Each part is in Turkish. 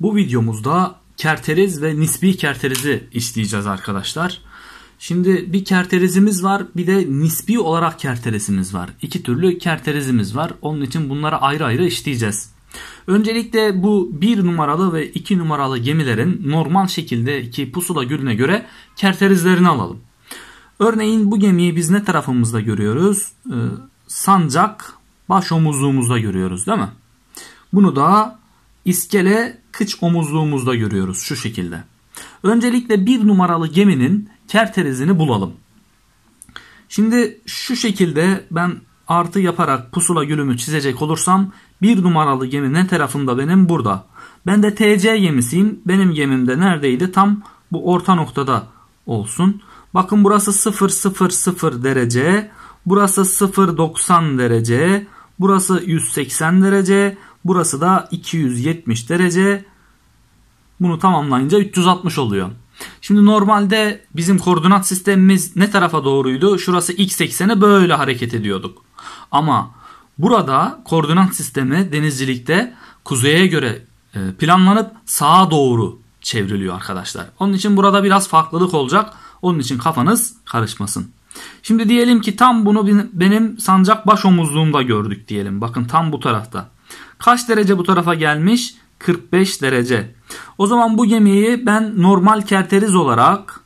Bu videomuzda kerteriz ve nispi kerterizi işleyeceğiz arkadaşlar. Şimdi bir kerterizimiz var, bir de nispi olarak kerterizimiz var. İki türlü kerterizimiz var. Onun için bunları ayrı ayrı işleyeceğiz. Öncelikle bu 1 numaralı ve 2 numaralı gemilerin normal şekildeki pusula gülüne göre kerterizlerini alalım. Örneğin bu gemiyi biz ne tarafımızda görüyoruz? Sancak baş omuzluğumuzda görüyoruz, değil mi? Bunu da iskele kıç omuzluğumuzda görüyoruz şu şekilde. Öncelikle 1 numaralı geminin kerterizini bulalım. Şimdi şu şekilde ben artı yaparak pusula gülümü çizecek olursam 1 numaralı gemi ne tarafında benim? Burada. Ben de TC gemisiyim. Benim gemim de neredeydi? Tam bu orta noktada olsun. Bakın burası 0,00 derece. Burası 0,90 derece. Burası 180 derece. Burası da 270 derece. Bunu tamamlayınca 360 oluyor. Şimdi normalde bizim koordinat sistemimiz ne tarafa doğruydu? Şurası x ekseni böyle hareket ediyorduk. Ama burada koordinat sistemi denizcilikte kuzeye göre planlanıp sağa doğru çevriliyor arkadaşlar. Onun için burada biraz farklılık olacak. Onun için kafanız karışmasın. Şimdi diyelim ki tam bunu benim sancak baş omuzluğumda gördük diyelim. Bakın tam bu tarafta. Kaç derece bu tarafa gelmiş? 45 derece. O zaman bu gemiyi ben normal kerteriz olarak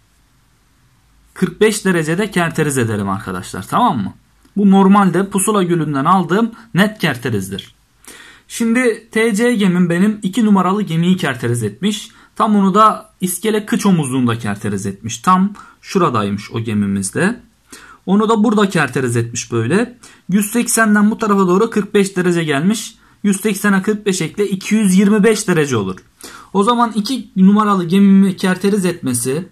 45 derecede kerteriz ederim arkadaşlar. Tamam mı? Bu normalde pusula gülünden aldığım net kerterizdir. Şimdi TC gemim benim 2 numaralı gemiyi kerteriz etmiş. Tam onu da iskele kıç omuzluğunda kerteriz etmiş. Tam şuradaymış o gemimizde. Onu da burada kerteriz etmiş böyle. 180'den bu tarafa doğru 45 derece gelmiş. 180'e 45 ekle 225 derece olur. O zaman 2 numaralı gemimi kerteriz etmesi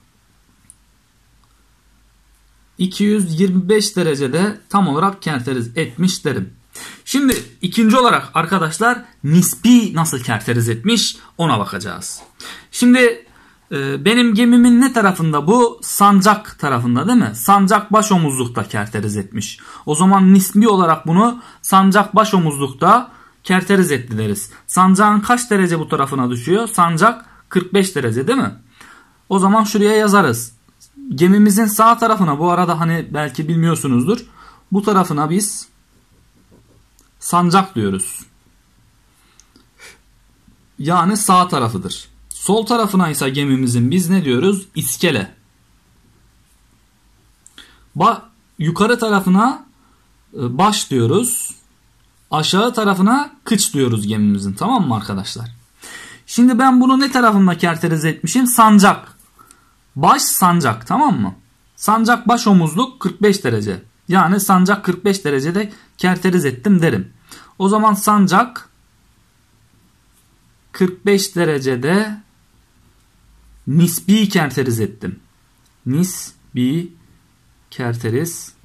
225 derecede tam olarak kerteriz etmiş derim. Şimdi ikinci olarak arkadaşlar nispi nasıl kerteriz etmiş ona bakacağız. Şimdi benim gemimin ne tarafında bu? Sancak tarafında değil mi? Sancak baş omuzlukta kerteriz etmiş. O zaman nispi olarak bunu sancak baş omuzlukta kerteriz etti deriz. Sancağın kaç derece bu tarafına düşüyor? Sancak 45 derece değil mi? O zaman şuraya yazarız. Gemimizin sağ tarafına, bu arada hani belki bilmiyorsunuzdur, bu tarafına biz sancak diyoruz. Yani sağ tarafıdır. Sol tarafına ise gemimizin biz ne diyoruz? İskele. Yukarı tarafına baş diyoruz. Aşağı tarafına kıç diyoruz gemimizin. Tamam mı arkadaşlar? Şimdi ben bunu ne tarafında kerteriz etmişim? Sancak. Baş sancak, tamam mı? Sancak baş omuzluk 45 derece. Yani sancak 45 derecede kerteriz ettim derim. O zaman sancak 45 derecede nispi kerteriz ettim. Nispi kerteriz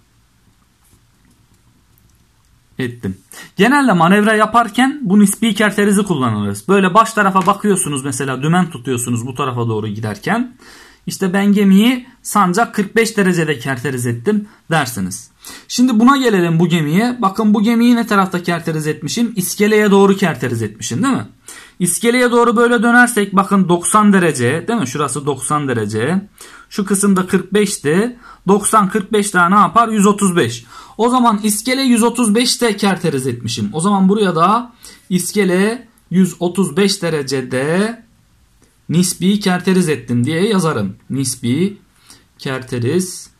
ettim. Genelde manevra yaparken bu nispi kerterizi kullanırız. Böyle baş tarafa bakıyorsunuz, mesela dümen tutuyorsunuz bu tarafa doğru giderken. İşte ben gemiyi sancak 45 derecede kerteriz ettim dersiniz. Şimdi buna gelelim, bu gemiye. Bakın bu gemiyi ne tarafta kerteriz etmişim? İskeleye doğru kerteriz etmişim değil mi? İskeleye doğru böyle dönersek bakın 90 derece değil mi? Şurası 90 derece. Şu kısımda 45'ti. 90 45 daha ne yapar? 135. O zaman iskele 135'te kerteriz etmişim. O zaman buraya da iskele 135 derecede nispi kerteriz ettim diye yazarım. Nispi kerteriz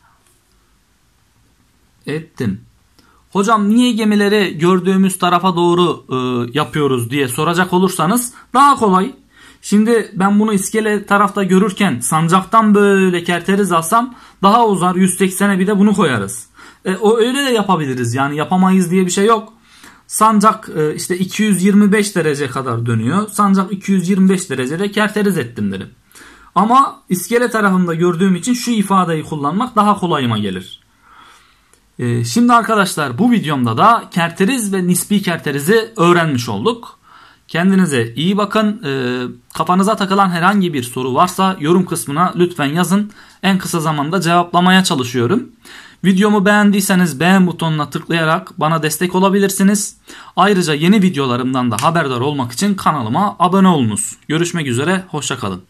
ettim. Hocam niye gemileri gördüğümüz tarafa doğru yapıyoruz diye soracak olursanız daha kolay. Şimdi ben bunu iskele tarafta görürken sancaktan böyle kerteriz alsam daha uzar, 180'e bir de bunu koyarız. O öyle de yapabiliriz, yani yapamayız diye bir şey yok. Sancak işte 225 derece kadar dönüyor. Sancak 225 derecede kerteriz ettim derim. Ama iskele tarafında gördüğüm için şu ifadeyi kullanmak daha kolayıma gelir. Şimdi arkadaşlar bu videomda da kerteriz ve nispi kerterizi öğrenmiş olduk. Kendinize iyi bakın. Kafanıza takılan herhangi bir soru varsa yorum kısmına lütfen yazın. En kısa zamanda cevaplamaya çalışıyorum. Videomu beğendiyseniz beğen butonuna tıklayarak bana destek olabilirsiniz. Ayrıca yeni videolarımdan da haberdar olmak için kanalıma abone olunuz. Görüşmek üzere, hoşça kalın.